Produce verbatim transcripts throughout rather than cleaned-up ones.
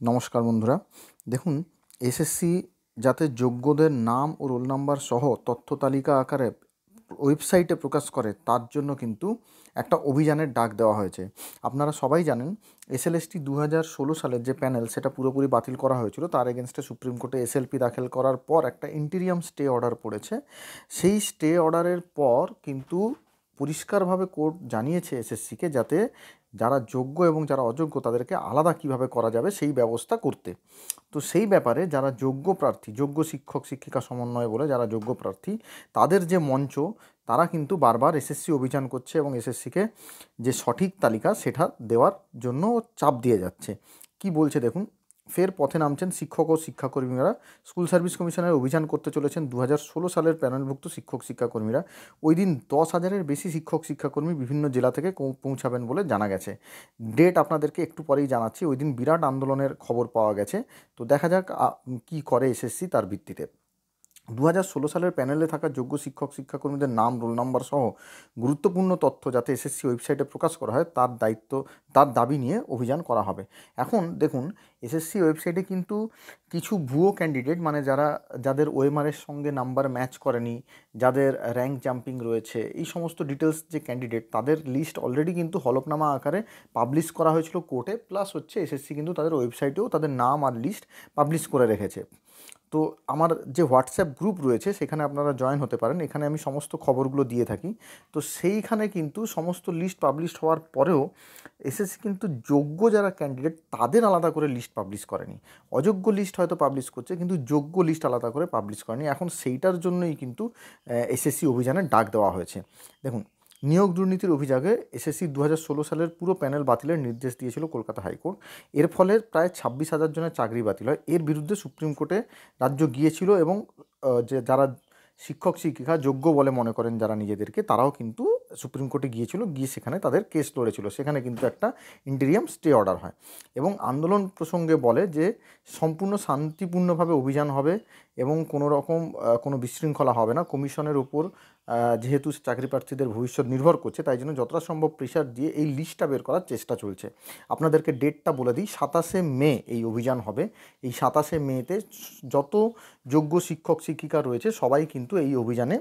নমস্কার বন্ধুরা, দেখুন এসএসসি যাতে যোগ্যদের নাম ও রোল নাম্বার সহ তথ্য তালিকা আকারে ওয়েবসাইটে প্রকাশ করে তার জন্য কিন্তু একটা অভিযানের ডাক দেওয়া হয়েছে। আপনারা সবাই জানেন এসএলএসটি দু হাজার ষোলো সালের যে প্যানেল সেটা পুরোপুরি বাতিল করা হয়েছিল, তার এগেনস্টে সুপ্রিম কোর্টে এসএলপি দাখিল করার পর একটা ইন্টিরিয়াম স্টে অর্ডার পড়েছে। সেই স্টে অর্ডারের পর কিন্তু পরিষ্কারভাবে কোর্ট জানিয়েছে এসএসসিকে যাতে যারা যোগ্য এবং যারা অযোগ্য তাদেরকে আলাদা কিভাবে করা যাবে সেই ব্যবস্থা করতে। তো সেই ব্যাপারে যারা যোগ্য প্রার্থী, যোগ্য শিক্ষক শিক্ষিকা সমন্বয় বলে যারা যোগ্য প্রার্থী, তাদের যে মঞ্চ, তারা কিন্তু বারবার এসএসসি অভিযান করছে এবং এসএসসিকে যে সঠিক তালিকা সেটা দেওয়ার জন্য চাপ দিয়ে যাচ্ছে। কি বলছে দেখুন, ফের পথে নামছেন শিক্ষক ও শিক্ষাকর্মীরা। স্কুল সার্ভিস কমিশনের অভিযান করতে চলেছেন দু হাজার ষোলো সালের প্যানেলভুক্ত শিক্ষক শিক্ষাকর্মীরা। ওই দিন দশ হাজারের বেশি শিক্ষক শিক্ষাকর্মী বিভিন্ন জেলা থেকে পৌঁছাবেন বলে জানা গেছে। ডেট আপনাদেরকে একটু পরেই জানাচ্ছি। ওই দিন বিরাট আন্দোলনের খবর পাওয়া গেছে। তো দেখা যাক কি করে এসএসসি তার ভিত্তিতে। দু হাজার ষোলো সালের প্যানেলে থাকা যোগ্য শিক্ষক শিক্ষাকর্মীদের নাম, রোল নাম্বার সহ গুরুত্বপূর্ণ তথ্য যাতে এসএসসি ওয়েবসাইটে প্রকাশ করা হয় তার দায়িত্ব তার দাবি নিয়ে অভিযান করা হবে। এখন দেখুন, এসএসসি ওয়েবসাইটে কিন্তু কিছু ভুয়ো ক্যান্ডিডেট, মানে যারা যাদের ওএমআরের সঙ্গে নাম্বার ম্যাচ করেনি, যাদের র্যাঙ্ক জাম্পিং রয়েছে, এই সমস্ত ডিটেলস যে ক্যান্ডিডেট, তাদের লিস্ট অলরেডি কিন্তু হলফনামা আকারে পাবলিশ করা হয়েছিল কোর্টে। প্লাস হচ্ছে এসএসসি কিন্তু তাদের ওয়েবসাইটেও তাদের নাম আর লিস্ট পাবলিশ করে রেখেছে। তো আমার যে হোয়াটসঅ্যাপ গ্রুপ রয়েছে সেখানে আপনারা জয়েন হতে পারেন, এখানে আমি সমস্ত খবরগুলো দিয়ে থাকি। তো সেইখানে কিন্তু সমস্ত লিস্ট পাবলিশ হওয়ার পরেও এসএসসি কিন্তু যোগ্য যারা ক্যান্ডিডেট তাদের আলাদা করে লিস্ট পাবলিশ করেনি। অযোগ্য লিস্ট হয়তো পাবলিশ করছে, কিন্তু যোগ্য লিস্ট আলাদা করে পাবলিশ করেনি। এখন সেইটার জন্যই কিন্তু এসএসসি অভিযানের ডাক দেওয়া হয়েছে। দেখুন, নিয়োগ দুর্নীতির অভিযোগে এসএসসি দু হাজার ষোলো সালের পুরো প্যানেল বাতিলের নির্দেশ দিয়েছিল কলকাতা হাইকোর্ট। এর ফলে প্রায় ছাব্বিশ হাজার জনের চাকরি বাতিল হয়। এর বিরুদ্ধে সুপ্রিম কোর্টে রাজ্য গিয়েছিল এবং যে যারা শিক্ষক শিক্ষিকা যোগ্য বলে মনে করেন যারা নিজেদেরকে, তারাও কিন্তু সুপ্রিম কোর্টে গিয়েছিল, গিয়ে সেখানে তাদের কেস লড়েছিল। সেখানে কিন্তু একটা ইন্টিরিয়াম স্টে অর্ডার হয় এবং আন্দোলন প্রসঙ্গে বলে যে সম্পূর্ণ শান্তিপূর্ণভাবে অভিযান হবে এবং কোনো রকম কোনো বিশৃঙ্খলা হবে না। কমিশনের উপর যেহেতু চাকরি প্রার্থীদের ভবিষ্যৎ নির্ভর করছে, তাই জন্য যতটা সম্ভব প্রেশার দিয়ে এই লিস্টটা বের করার চেষ্টা চলছে। আপনাদেরকে ডেটটা বলে দিই, সাতাশে মে এই অভিযান হবে। এই সাতাশে মেতে যত যোগ্য শিক্ষক শিক্ষিকা রয়েছে সবাই কিন্তু এই অভিযানে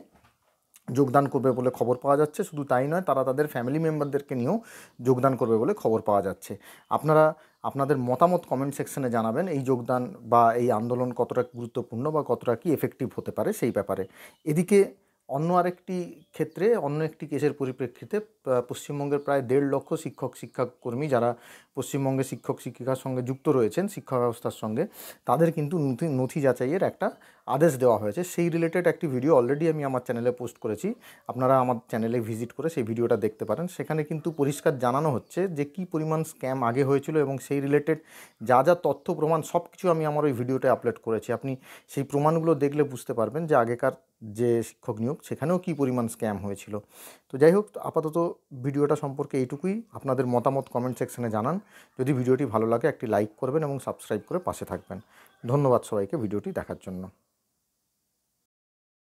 যোগদান করবে বলে খবর পাওয়া যাচ্ছে। শুধু তাই নয়, তারা তাদের ফ্যামিলি মেম্বারদেরকে নিয়েও যোগদান করবে বলে খবর পাওয়া যাচ্ছে। আপনারা আপনাদের মতামত কমেন্ট সেকশনে জানাবেন এই যোগদান বা এই আন্দোলন কতটা গুরুত্বপূর্ণ বা কতটা কি এফেক্টিভ হতে পারে সেই ব্যাপারে। এদিকে অন্য আরেকটি ক্ষেত্রে, অন্য একটি কেসের পরিপ্রেক্ষিতে পশ্চিমবঙ্গের প্রায় দেড় লক্ষ শিক্ষক শিক্ষাকর্মী যারা পশ্চিমবঙ্গে শিক্ষক শিক্ষিকার সঙ্গে যুক্ত রয়েছেন, শিক্ষা ব্যবস্থার সঙ্গে, তাদের কিন্তু নথি নথি যাচাইয়ের একটা আদেশ দেওয়া হয়েছে। সেই রিলেটেড একটি ভিডিও অলরেডি আমি আমার চ্যানেলে পোস্ট করেছি। আপনারা আমার চ্যানেলে ভিজিট করে সেই ভিডিওটা দেখতে পারেন। সেখানে কিন্তু পরিষ্কার জানানো হচ্ছে যে কী পরিমাণ স্ক্যাম আগে হয়েছিল এবং সেই রিলেটেড যা যা তথ্য প্রমাণ সব কিছু আমি আমার ওই ভিডিওতে আপলোড করেছি। আপনি সেই প্রমাণগুলো দেখলে বুঝতে পারবেন যে আগেকার যে শিক্ষক নিয়োগ সেখানেও কী পরিমাণ স্ক্যাম হয়েছিল। তো যাই হোক, আপাতত ভিডিওটা সম্পর্কে এইটুকুই। আপনাদের মতামত কমেন্ট সেকশনে জানান। যদি ভিডিওটি ভালো লাগে একটি লাইক করবেন এবং সাবস্ক্রাইব করে পাশে থাকবেন। ধন্যবাদ সবাইকে ভিডিওটি দেখার জন্য।